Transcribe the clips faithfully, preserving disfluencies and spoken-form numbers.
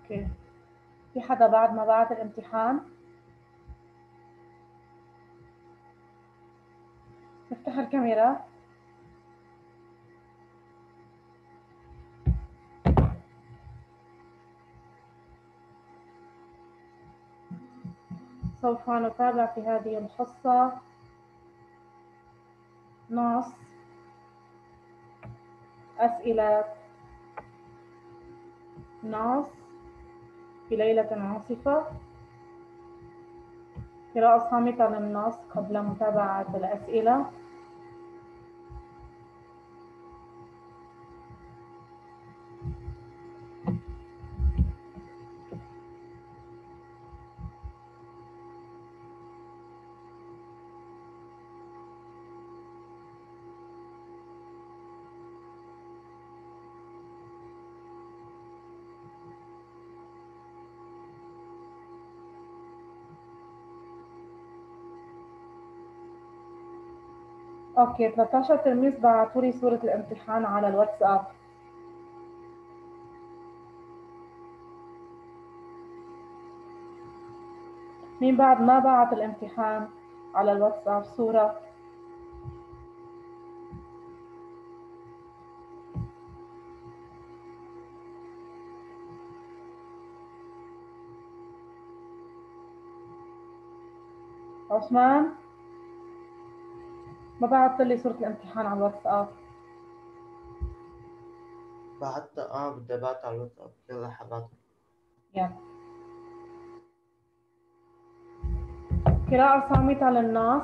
اوكي، في حدا بعد ما بعت الامتحان؟ نفتح الكاميرا. سوف نتابع في هذه الحصة نص أسئلة نص في ليلة عاصفة، قراءة صامتة للنص قبل متابعة الأسئلة. اوكي، ثلاثة عشر تلميذ بعثوا لي صورة الامتحان على الواتساب. مين بعد ما بعت الامتحان على الواتساب صورة؟ عثمان ما بعت لي صورة الامتحان على الواتساب. بعت اه بدي ابعت على الواتساب. يلا حبعت. يلا، قراءة صامتة للنص.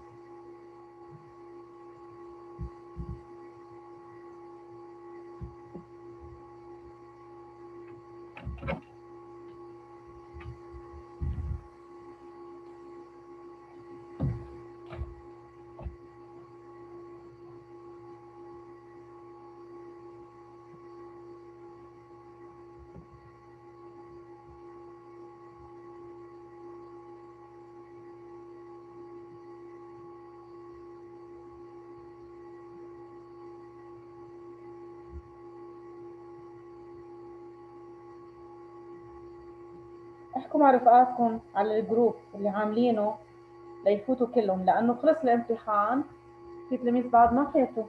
احكوا مع رفقاتكم على الجروب اللي عاملينه ليفوتوا كلهم، لأنه خلص الامتحان، في تلاميذ بعد ما فاتوا.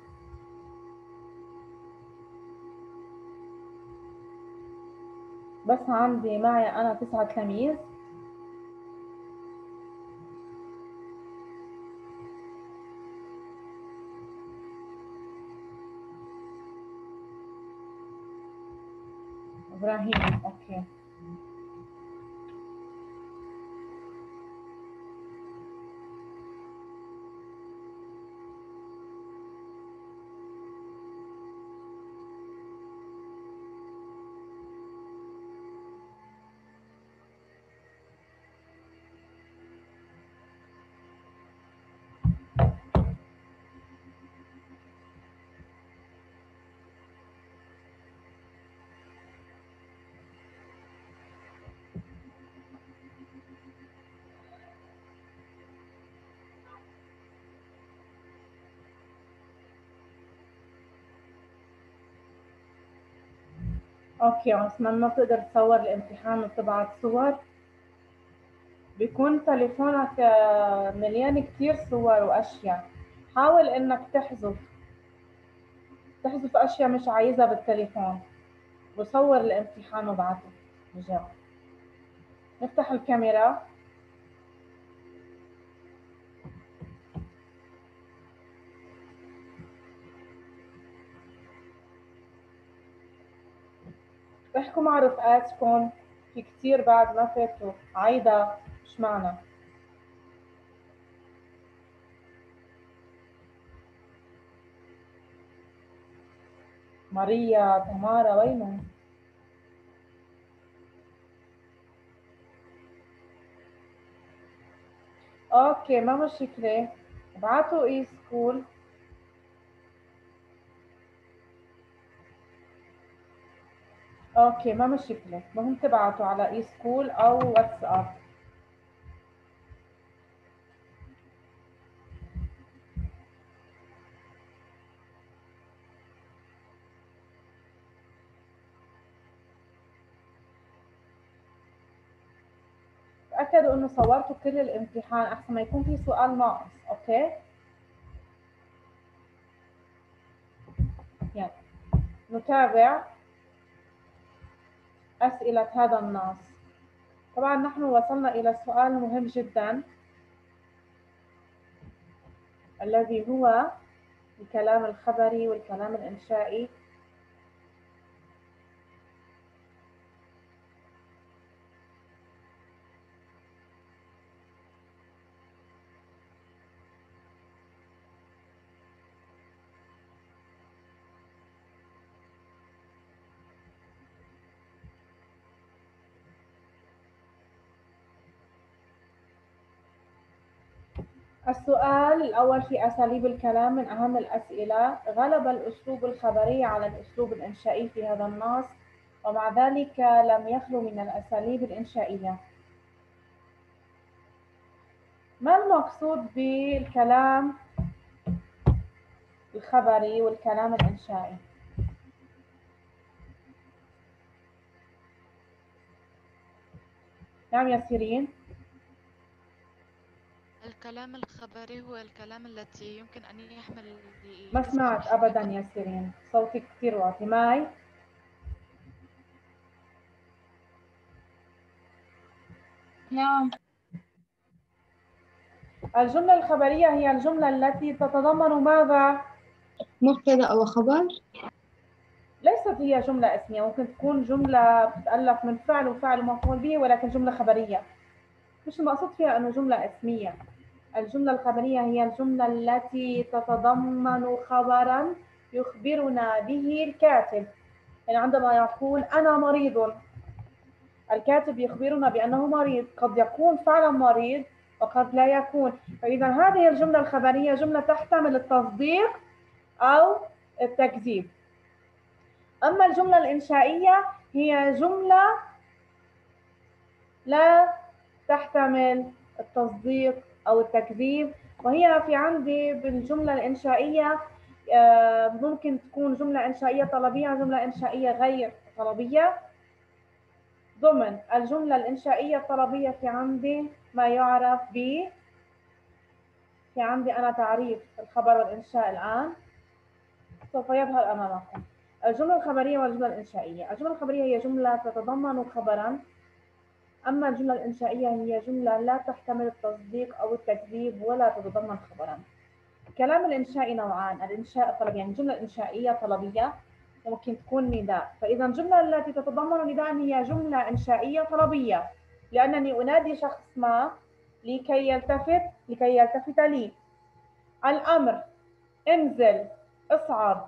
بس عندي معي أنا تسعة تلاميذ. إبراهيم، أوكي. أوكي عثمان، ما بتقدر تصور الامتحان وتبعت صور؟ بيكون تليفونك آه، مليان كتير صور وأشياء. حاول إنك تحذف تحذف أشياء مش عايزها بالتليفون، وصور الامتحان وابعته بجاوب. نفتح الكاميرا. احكوا مع رفقاتكم، في كتير بعد ما فاتوا. عايدة، مش معنا. ماريا، تمارا، وينهم؟ اوكي، ما مشكلة، ابعتوا اي سكول. اوكي، ما مشكلة، مهم تبعتوا على اي سكول او واتساب. تأكدوا إنه صورتوا كل الامتحان أحسن ما يكون في سؤال ناقص. أوكي؟ يعني نتابع أسئلة هذا النص. طبعا نحن وصلنا إلى سؤال مهم جدا الذي هو الكلام الخبري والكلام الإنشائي. السؤال الأول في أساليب الكلام من أهم الأسئلة. غلب الأسلوب الخبري على الأسلوب الإنشائي في هذا النص، ومع ذلك لم يخلو من الأساليب الإنشائية. ما المقصود بالكلام الخبري والكلام الإنشائي؟ نعم يا سيرين. الكلام الخبري هو الكلام التي يمكن أن يحمل ما سمعت أبدا يا سيرين، صوتك كثير واطي. ماي؟ نعم. الجملة الخبرية هي الجملة التي تتضمن ماذا؟ مبتدأ أو خبر. ليست هي جملة اسمية، ممكن تكون جملة تتألف من فعل وفعل ومفعول به، ولكن جملة خبرية. مش المقصود فيها أنه جملة اسمية. الجملة الخبرية هي الجملة التي تتضمن خبرا يخبرنا به الكاتب. يعني عندما يقول أنا مريض، الكاتب يخبرنا بأنه مريض، قد يكون فعلا مريض وقد لا يكون. فإذا هذه الجملة الخبرية جملة تحتمل التصديق أو التكذيب. أما الجملة الإنشائية هي جملة لا تحتمل التصديق أو التكذيب، وهي في عندي بالجملة الإنشائية ممكن تكون جملة إنشائية طلبية وجملة إنشائية غير طلبية. ضمن الجملة الإنشائية الطلبية في عندي ما يعرف ب في عندي أنا تعريف الخبر والإنشاء الآن سوف يظهر أمامكم. الجملة الخبرية والجملة الإنشائية. الجملة الخبرية هي جملة تتضمن خبرا، أما الجملة الإنشائية هي جملة لا تحتمل التصديق أو التكذيب ولا تتضمن خبرا. الكلام الإنشائي نوعان، الإنشاء الطلبي، يعني الجملة الإنشائية طلبية ممكن تكون نداء. فإذا الجملة التي تتضمن نداء هي جملة إنشائية طلبية، لأنني أنادي شخص ما لكي يلتفت لكي يلتفت لي. الأمر انزل، اصعد.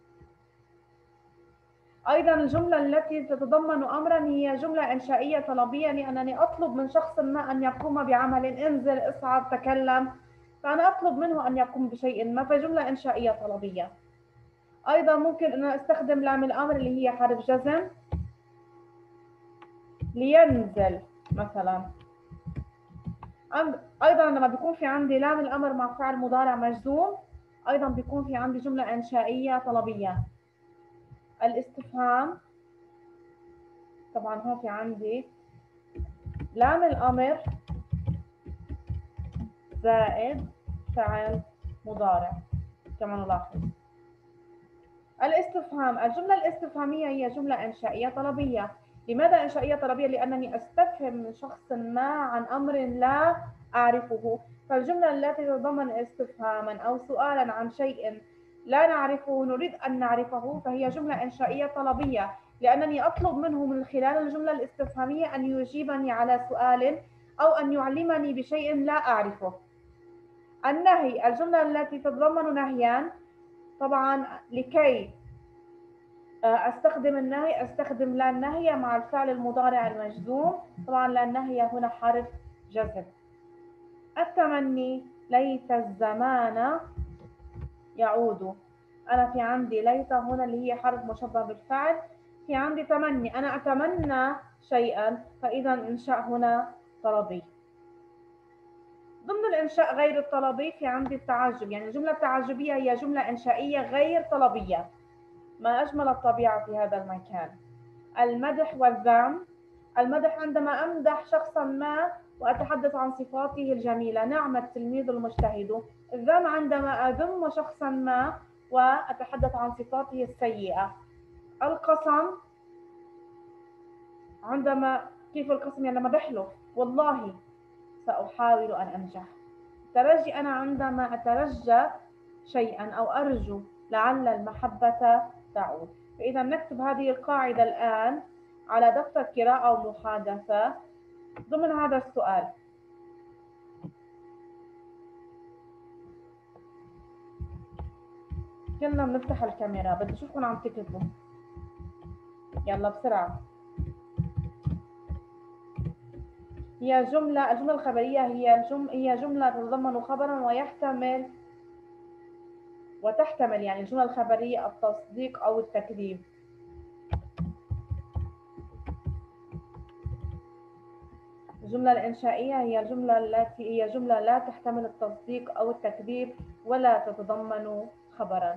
أيضا الجملة التي تتضمن أمرا هي جملة إنشائية طلبية، لأنني أطلب من شخص ما أن يقوم بعمل، انزل، اصعد، تكلم، فأنا أطلب منه أن يقوم بشيء ما، فجملة إنشائية طلبية. أيضا ممكن أن أستخدم لام الأمر اللي هي حرف جزم، لينزل مثلا. أيضا لما بيكون في عندي لام الأمر مع فعل مضارع مجزوم أيضا بيكون في عندي جملة إنشائية طلبية. الاستفهام طبعا هون في عندي لام الأمر زائد فعل مضارع كما نلاحظ. الاستفهام، الجملة الاستفهامية هي جملة إنشائية طلبية. لماذا إنشائية طلبية؟ لأنني أستفهم من شخص ما عن أمر لا أعرفه، فالجملة التي تتضمن استفهاما أو سؤالا عن شيء لا نعرفه نريد أن نعرفه فهي جملة إنشائية طلبية، لأنني أطلب منه من خلال الجملة الاستفهامية أن يجيبني على سؤال أو أن يعلمني بشيء لا أعرفه. النهي، الجملة التي تتضمن نهيان، طبعا لكي استخدم النهي استخدم لا النهي مع الفعل المضارع المجزوم، طبعا لا النهي هنا حرف جزم. التمني، ليت الزمان يعود. انا في عندي ليت هنا اللي هي حرف مشبه بالفعل، في عندي تمني، انا اتمنى شيئا، فاذا الانشاء هنا طلبي. ضمن الانشاء غير الطلبي في عندي التعجب، يعني الجمله التعجبيه هي جمله انشائيه غير طلبيه. ما أجمل الطبيعة في هذا المكان. المدح والذم، المدح عندما أمدح شخصا ما وأتحدث عن صفاته الجميلة. نعم التلميذ المجتهد. الذم عندما أذم شخصا ما وأتحدث عن صفاته السيئة. القسم عندما كيف القسم يعني لما بحلف والله سأحاول أن أنجح. الترجي أنا عندما أترجى شيئا أو أرجو لعل المحبة تعود. فإذا نكتب هذه القاعدة الآن على دفتر قراءة أو محادثة ضمن هذا السؤال. كلنا بنفتح الكاميرا، بدي أشوفكم عم تكتبوا. يلا بسرعة. هي جملة الجملة الخبرية هي الجم هي جملة تتضمن خبرا ويحتمل وتحتمل يعني الجملة الخبرية التصديق أو التكذيب. الجملة الإنشائية هي الجملة التي هي جملة لا تحتمل التصديق أو التكذيب ولا تتضمن خبرا.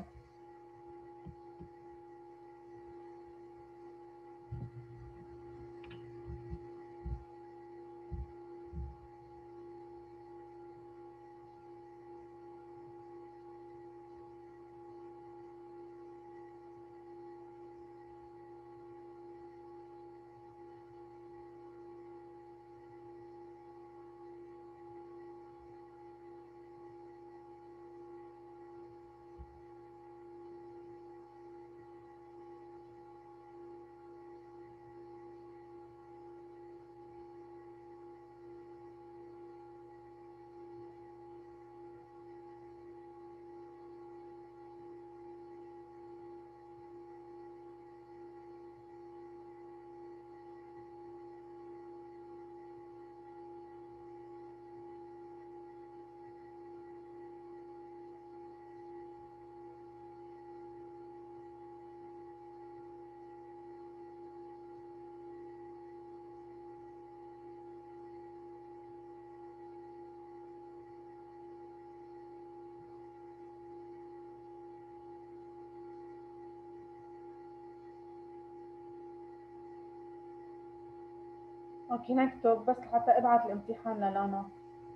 اوكي نكتب بس حتى ابعت الامتحان للانا.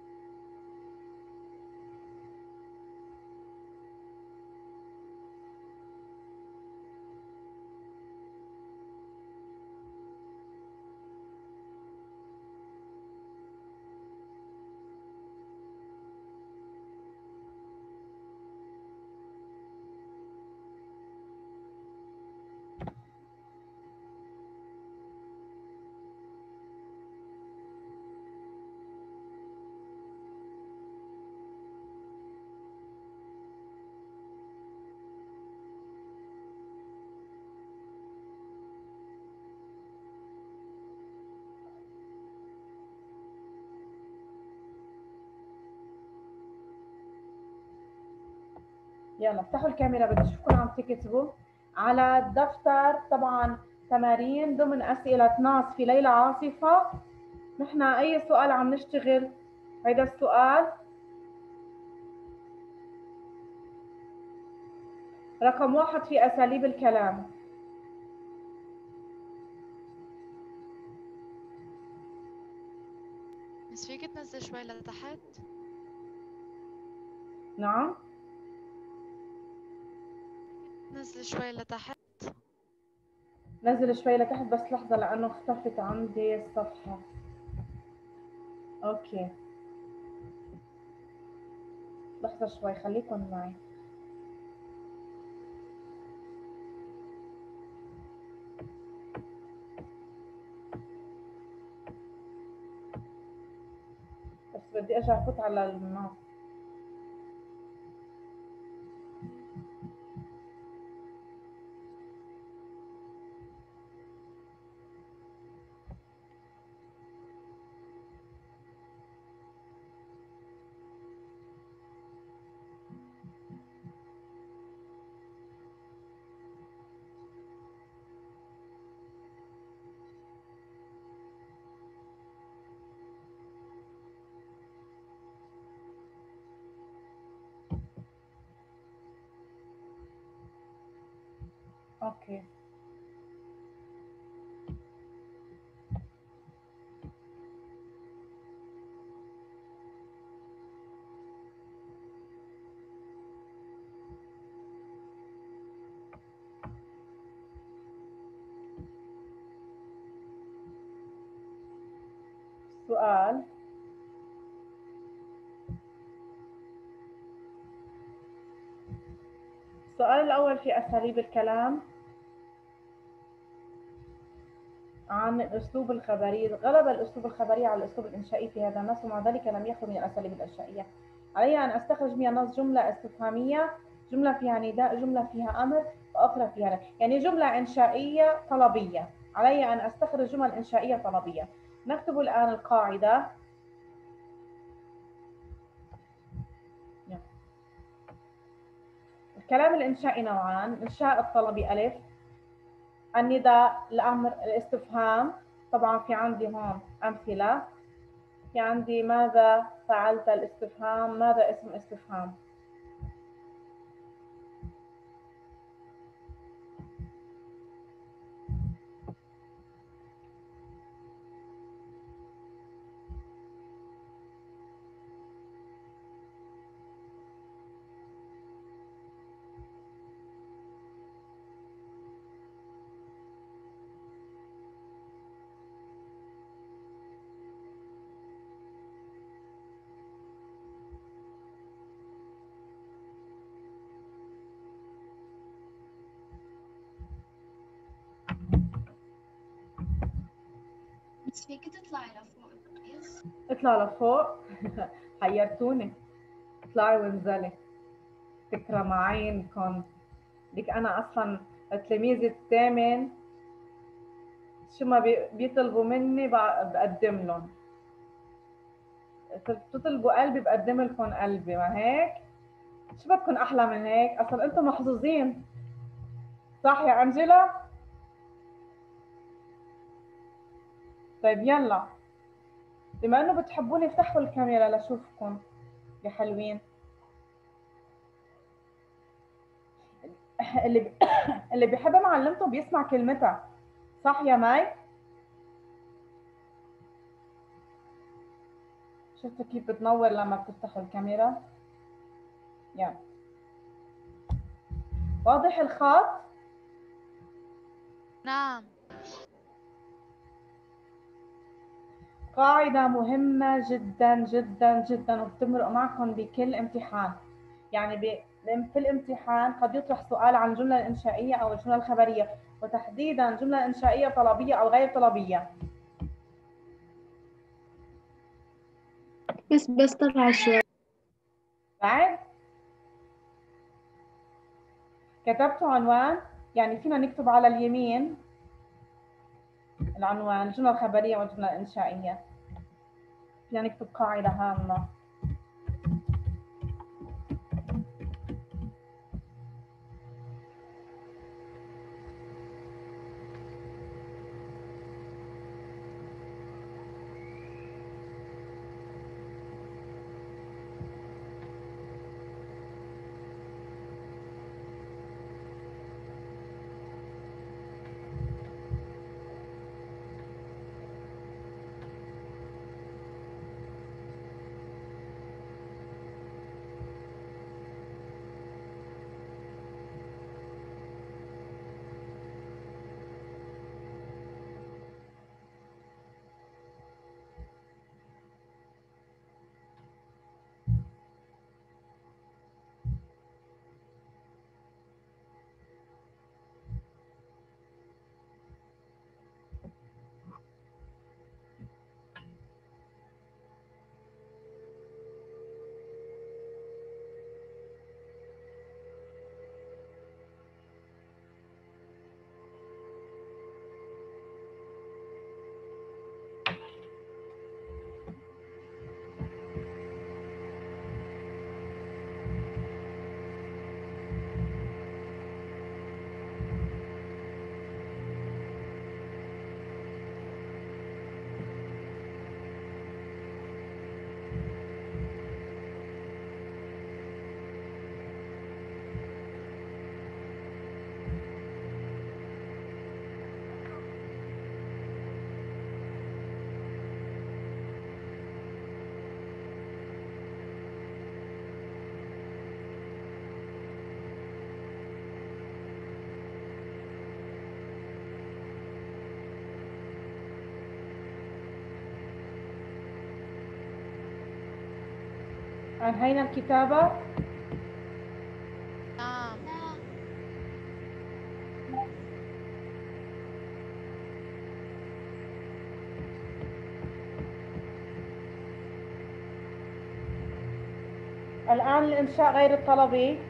يلا افتحوا الكاميرا بدي اشوفكم عم تكتبوا على الدفتر. طبعا تمارين ضمن اسئله ناس في ليلى عاصفه. نحن اي سؤال عم نشتغل؟ هيدا السؤال رقم واحد في اساليب الكلام. بس فيك تنزل شوي لتحت؟ نعم نزل شوي لتحت. نزل شوي لتحت بس لحظه لانه اختفت عندي الصفحه. اوكي لحظه شوي خليكم معي. بس بدي ارجع افوت على النص. اوكي السؤال السؤال الأول في أساليب الكلام عن الأسلوب الخبري. غلب الأسلوب الخبري على الأسلوب الإنشائي في هذا النص، ومع ذلك لم يخلو من الأساليب الإنشائية. علي أن أستخرج من النص جملة استفهامية، جملة فيها نداء، جملة فيها أمر، وأخرى فيها نهي. يعني جملة إنشائية طلبية. علي أن أستخرج جمل إنشائية طلبية. نكتب الآن القاعدة. الكلام الإنشائي نوعان: الإنشاء الطلبي ألف، النداء، الأمر، الاستفهام. طبعا في عندي هون أمثلة. في عندي ماذا فعلت، الاستفهام، ماذا اسم استفهام. بس فيك تطلعي لفوق كويس؟ اطلع لفوق. حيرتوني. اطلعي وانزلي. فكرة معينكم. لك أنا أصلا تلاميذي الثامن شو ما بيطلبوا مني بقدم لهم. بتطلبوا قلبي بقدم لكم قلبي، ما هيك؟ شو بدكم أحلى من هيك؟ أصلا أنتم محظوظين. صح يا أنجلا؟ طيب يلا، بما إنه بتحبوني افتحوا الكاميرا لشوفكم يا حلوين. اللي ب... اللي بيحب معلمته بيسمع كلمتها. صح يا ماي؟ شفتوا كيف بتنور لما بتفتحوا الكاميرا؟ يلا. واضح الخط؟ نعم. قاعدة مهمة جدا جدا جدا، وبتمرق معكم بكل امتحان. يعني ب... في الامتحان قد يطرح سؤال عن الجملة الإنشائية أو الجملة الخبرية، وتحديدا جملة إنشائية طلبية أو غير طلبية. بس بس طلع شوي. بعد كتبتوا عنوان، يعني فينا نكتب على اليمين العنوان الجملة الخبرية والجملة الإنشائية. فينا نكتب قاعدة هامة. أنهينا الكتابة؟ نعم. لا. الآن الإنشاء غير الطلبي.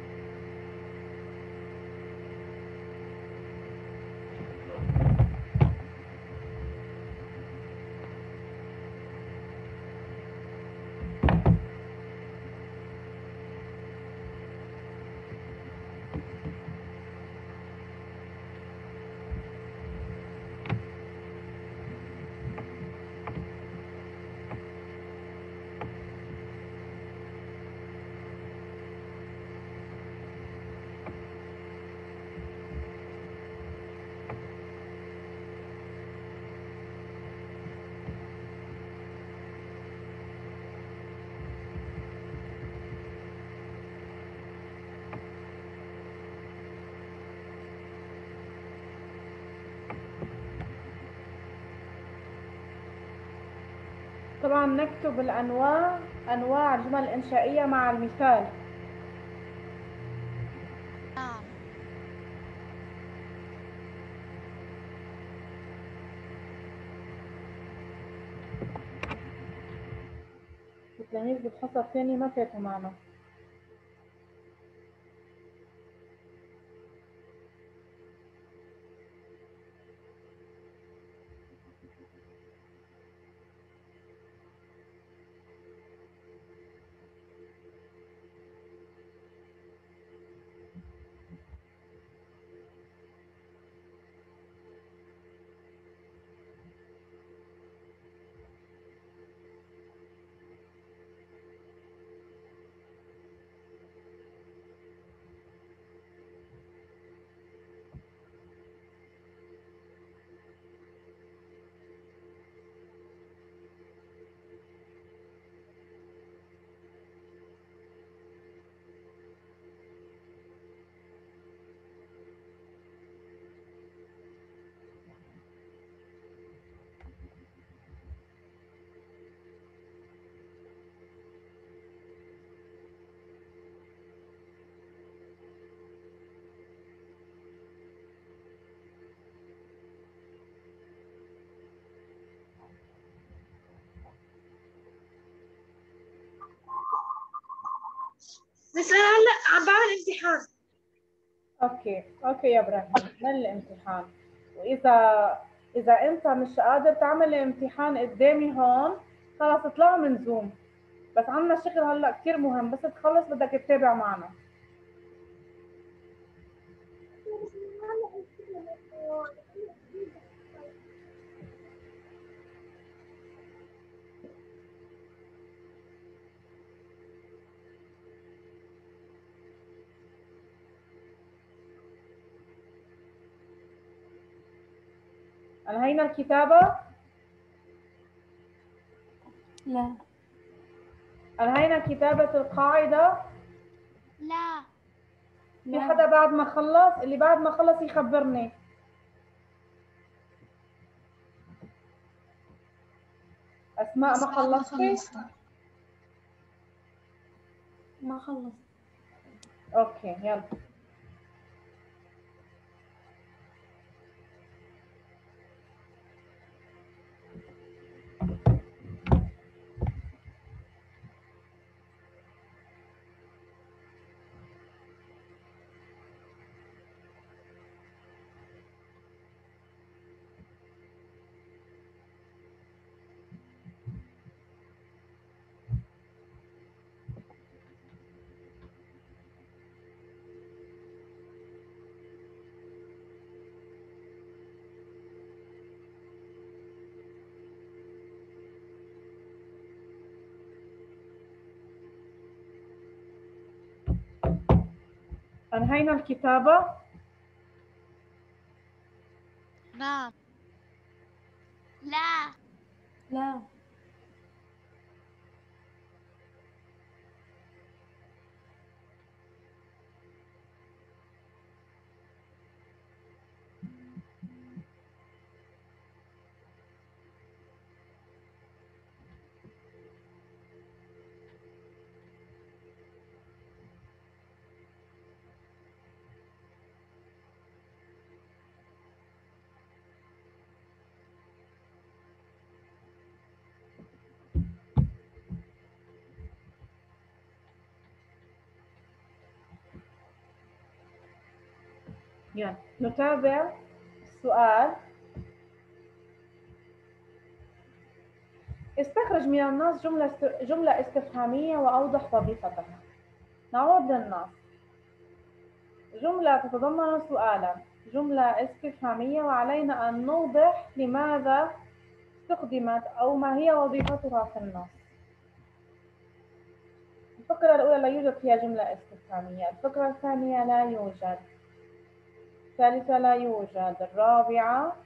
طبعا نكتب الأنواع أنواع الجمل الإنشائية مع المثال. نعم. التلاميذ بالفصل الثاني ما فاتوا معنا. بس أنا هلا عم بعمل امتحان. اوكي اوكي يا ابراهيم، من الامتحان، واذا اذا انت مش قادر تعمل الامتحان قدامي هون خلاص اطلعوا من زوم. بس عندنا شغل هلا كثير مهم، بس تخلص بدك تتابع معنا. انهينا الكتابة؟ لا. انهينا كتابة القاعدة؟ لا. في حدا بعد ما خلص؟ اللي بعد ما خلص يخبرني. اسماء ما خلصتي؟ ما خلص. اوكي يلا. انهينا الكتابة؟ نعم. لا. لا. يعني نتابع السؤال. استخرج من النص جملة جملة استفهامية وأوضح وظيفتها. نعود للنص. جملة تتضمن سؤالا، جملة استفهامية، وعلينا أن نوضح لماذا استخدمت أو ما هي وظيفتها في النص. الفقرة الأولى لا يوجد فيها جملة استفهامية، الفقرة الثانية لا يوجد، الثالثة لا يوجد، الرابعة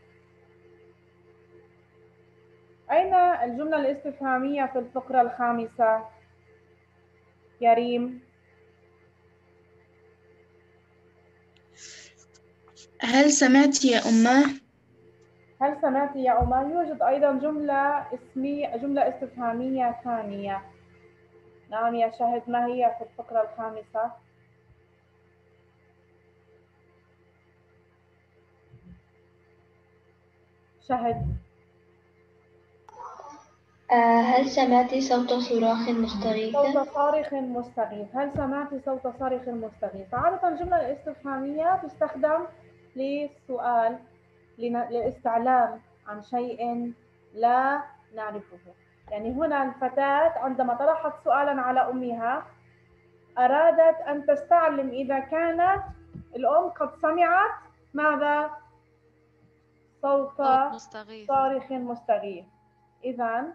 أين الجملة الاستفهامية في الفقرة الخامسة؟ يا ريم. هل سمعت يا أماه؟ هل سمعت يا أماه؟ يوجد أيضا جملة اسمية، جملة استفهامية ثانية. نعم يا شاهد، ما هي في الفقرة الخامسة؟ شاهد. آه، هل سمعت صوت صراخ مستغيث؟ صوت صارخ مستغيث. هل سمعت صوت صارخ مستغيث؟ عادة الجملة الاستفهامية تستخدم للسؤال، للاستعلام عن شيء لا نعرفه. يعني هنا الفتاة عندما طرحت سؤالا على أمها أرادت أن تستعلم إذا كانت الأم قد سمعت ماذا؟ صوت مستغيث. صارخ مستغيث. إذن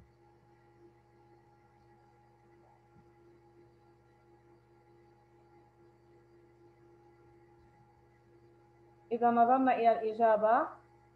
إذا نظرنا إلى الإجابة،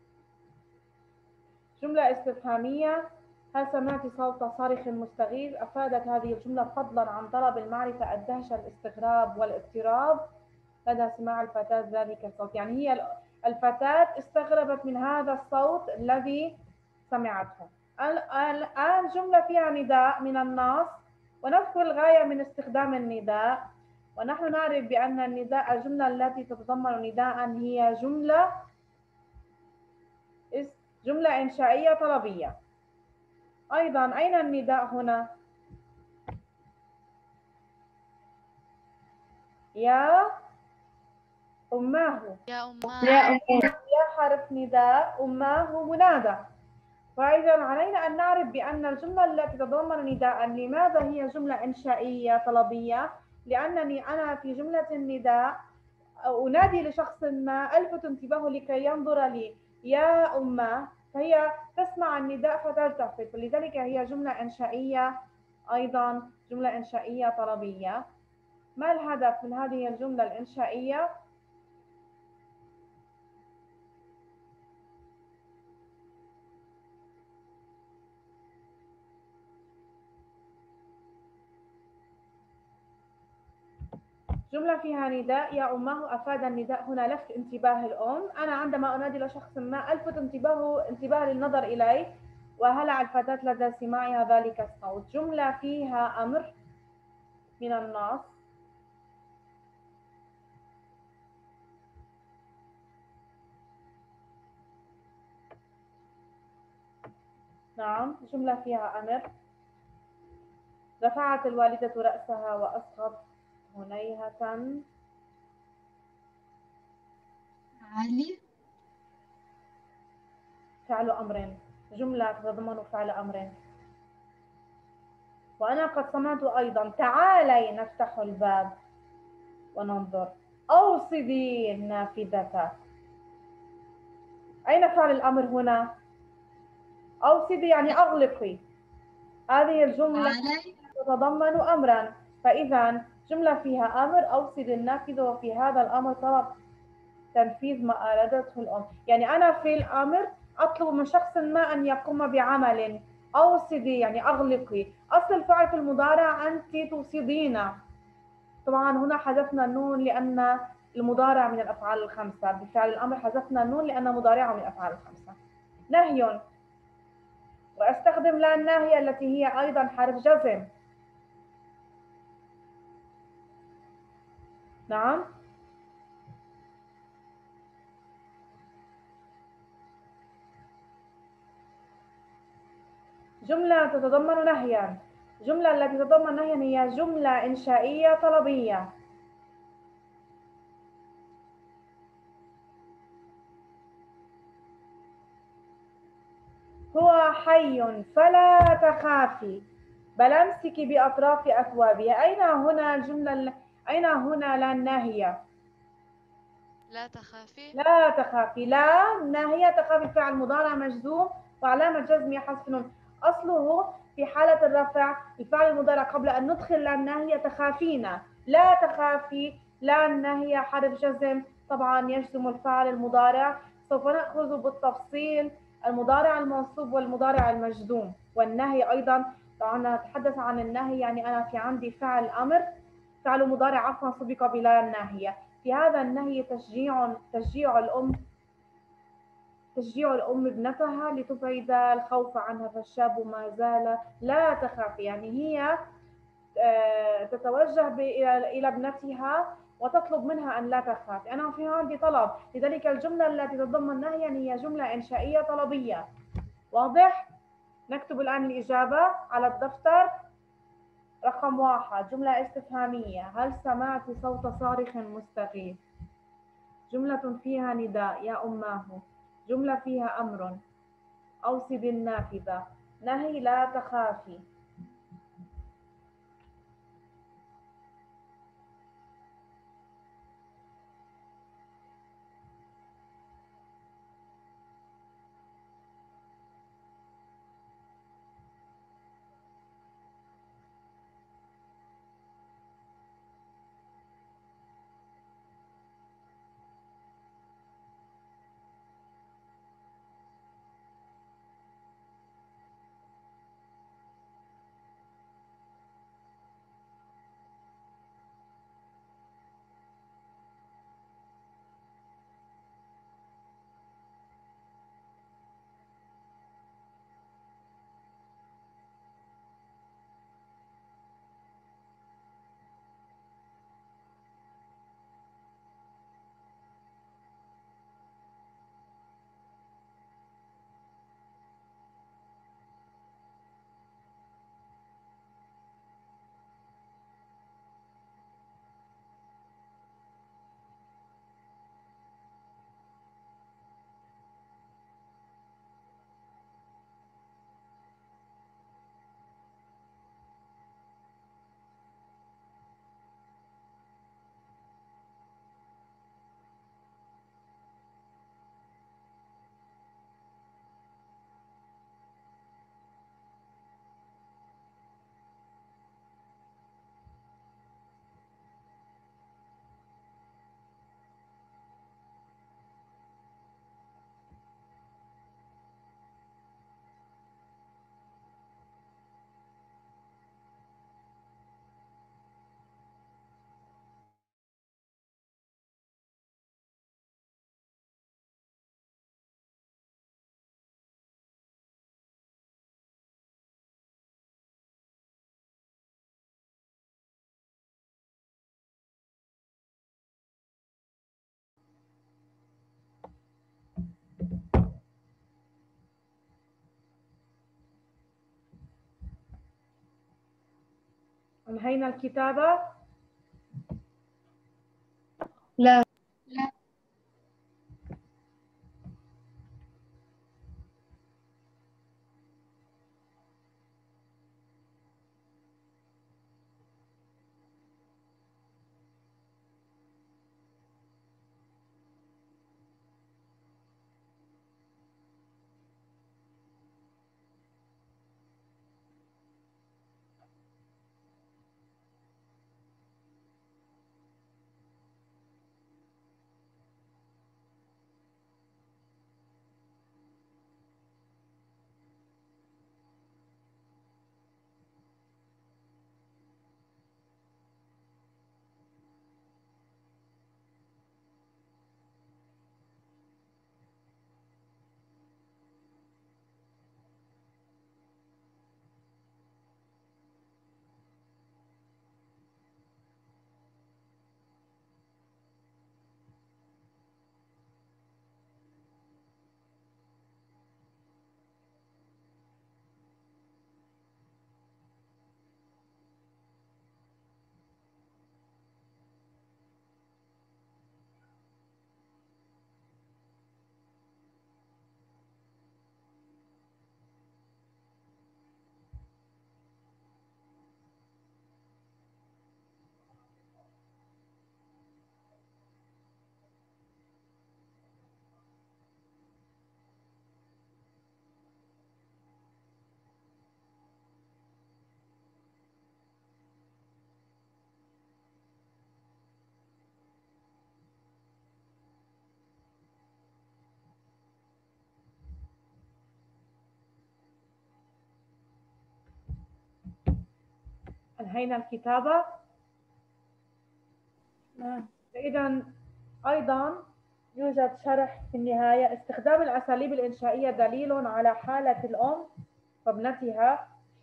جملة استفهامية، هل سمعت صوت صارخ مستغيث؟ أفادت هذه الجملة فضلا عن طلب المعرفة الدهشة، الاستغراب والاضطراب لدى سماع الفتاة ذلك الصوت. يعني هي الفتاة استغربت من هذا الصوت الذي سمعته. الآن جملة فيها نداء من النص، ونذكر الغاية من استخدام النداء، ونحن نعرف بأن النداء الجملة التي تتضمن نداء هي جملة جملة إنشائية طلبية. أيضا أين النداء هنا؟ يا أماه. يا أماه. يا أماه. يا حرف نداء، أماه منادى. فإذا علينا أن نعرف بأن الجملة التي تتضمن نداء، لماذا هي جملة إنشائية طلبية؟ لأنني أنا في جملة النداء أنادي لشخص ما، ألفت انتباهه لكي ينظر لي، يا أماه، فهي تسمع النداء فتلتفت، ولذلك هي جملة إنشائية، أيضا جملة إنشائية طلبية. ما الهدف من هذه الجملة الإنشائية؟ جملة فيها نداء، يا أماه، أفاد النداء هنا لفت انتباه الأم. أنا عندما أنادي لشخص ما ألفت انتباهه انتباه للنظر إلي، وهلع الفتاة لدى سماعها ذلك الصوت. جملة فيها أمر من النص، نعم جملة فيها أمر. رفعت الوالدة رأسها وأصغت هنيهة. علي. فعل أمر، جملة تتضمن فعل أمر. وأنا قد سمعت أيضا، تعالي نفتح الباب وننظر، أوصدي النافذة. أين فعل الأمر هنا؟ أوصدي يعني أغلقي. هذه الجملة تتضمن أمرا، فإذا جملة فيها أمر، أوصدي النافذة، وفي هذا الأمر طلب تنفيذ ما أرادته الأم. يعني أنا في الأمر أطلب من شخص ما أن يقوم بعمل، أوصدي يعني أغلقي. أصل الفعل في المضارع أنت توصدين. طبعا هنا حذفنا النون لأن المضارع من الأفعال الخمسة، بفعل الأمر حذفنا النون لأن مضارعه من الأفعال الخمسة. نهي، وأستخدم لا الناهية التي هي أيضا حرف جزم. نعم جملة تتضمن نهيا، جملة التي تتضمن نهيا هي جملة إنشائية طلبية. حي فلا تخافي بل امسكي بأطراف أثوابها. أين هنا الجملة أين هنا لا الناهية؟ لا تخافي. لا تخافي، لا ناهية، تخافي فعل مضارع مجزوم وعلامة جزمه حذف نون. أصله في حالة الرفع الفعل المضارع قبل أن ندخل لا الناهية تخافين، لا تخافي، لا الناهية حرف جزم طبعا يجزم الفعل المضارع. سوف نأخذ بالتفصيل المضارع المنصوب والمضارع المجزوم والنهي أيضا. طبعا نتحدث عن النهي يعني أنا في عندي فعل أمر فعل مضارع عفوا سبق بلا الناهية. في هذا النهي تشجيع تشجيع الأم تشجيع الأم ابنتها لتبعد الخوف عنها، فالشاب ما زال لا تخاف، يعني هي تتوجه إلى ابنتها وتطلب منها أن لا تخاف. أنا في عندي طلب، لذلك الجملة التي تتضمن نهيا هي جملة إنشائية طلبية. واضح؟ نكتب الآن الإجابة على الدفتر. رقم واحد جملة استفهامية: هل سمعت صوت صارخ مستغيث؟ جملة فيها نداء: يا أماه. جملة فيها أمر: أوصي بالنافذة. نهي: لا تخافي. أنهينا الكتابة؟ لا. انهينا الكتابة. نعم. إذا أيضا يوجد شرح في النهاية. استخدام الأساليب الإنشائية دليل على حالة الأم وابنتها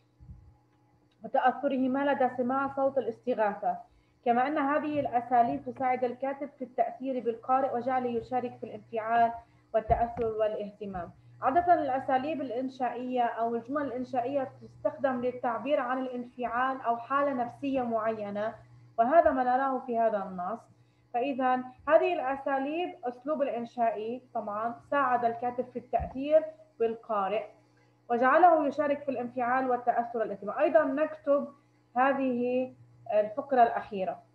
وتأثرهما لدى سماع صوت الاستغاثة، كما أن هذه الأساليب تساعد الكاتب في التأثير بالقارئ وجعله يشارك في الانفعال والتأثر والاهتمام. عادة الأساليب الإنشائية أو الجمل الإنشائية تستخدم للتعبير عن الانفعال أو حالة نفسية معينة، وهذا ما نراه في هذا النص. فإذا هذه الأساليب أسلوب الإنشائي طبعا ساعد الكاتب في التأثير بالقارئ وجعله يشارك في الانفعال والتأثر والاهتمام. أيضا نكتب هذه الفقرة الأخيرة.